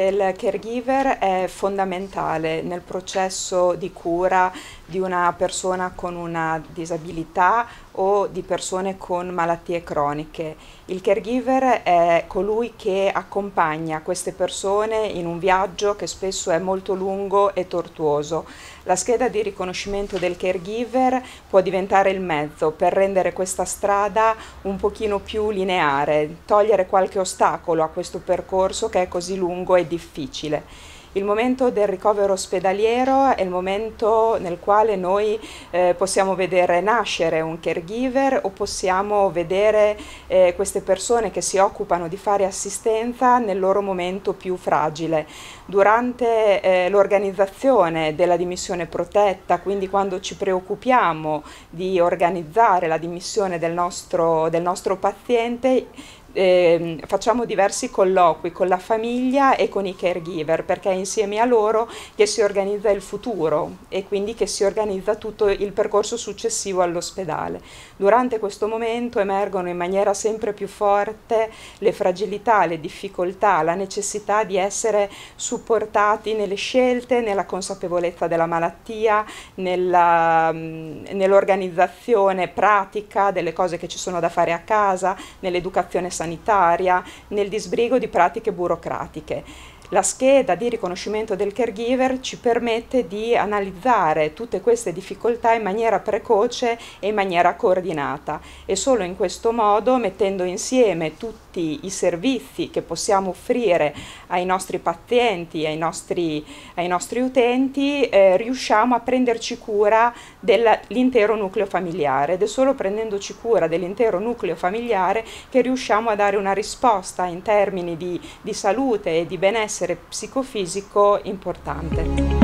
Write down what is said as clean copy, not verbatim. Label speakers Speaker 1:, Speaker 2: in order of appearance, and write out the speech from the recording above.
Speaker 1: del caregiver è fondamentale nel processo di cura di una persona con una disabilità o di persone con malattie croniche. Il caregiver è colui che accompagna queste persone in un viaggio che spesso è molto lungo e tortuoso. La scheda di riconoscimento del caregiver può diventare il mezzo per rendere questa strada un pochino più lineare, togliere qualche ostacolo a questo percorso che è così lungo e difficile. Il momento del ricovero ospedaliero è il momento nel quale noi possiamo vedere nascere un caregiver o possiamo vedere queste persone che si occupano di fare assistenza nel loro momento più fragile. Durante l'organizzazione della dimissione protetta, quindi quando ci preoccupiamo di organizzare la dimissione del nostro paziente, facciamo diversi colloqui con la famiglia e con i caregiver, perché è insieme a loro che si organizza il futuro e quindi che si organizza tutto il percorso successivo all'ospedale. Durante questo momento emergono in maniera sempre più forte le fragilità, le difficoltà, la necessità di essere supportati nelle scelte, nella consapevolezza della malattia, nell'organizzazione pratica delle cose che ci sono da fare a casa, nell'educazione sanitaria, nel disbrigo di pratiche burocratiche. La scheda di riconoscimento del caregiver ci permette di analizzare tutte queste difficoltà in maniera precoce e in maniera coordinata e solo in questo modo, mettendo insieme tutti i servizi che possiamo offrire ai nostri pazienti, ai nostri utenti, riusciamo a prenderci cura dell'intero nucleo familiare ed è solo prendendoci cura dell'intero nucleo familiare che riusciamo a dare una risposta in termini di salute e di benessere psicofisico importante.